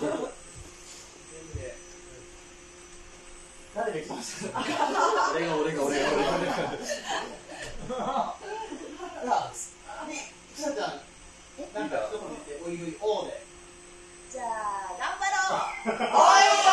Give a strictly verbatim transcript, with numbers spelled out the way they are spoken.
誰できましたか。俺が俺が俺が俺が。ね、ちさちゃん、なんか一言言って、おいおいおーで。 じゃあ頑張ろう。 おいおい。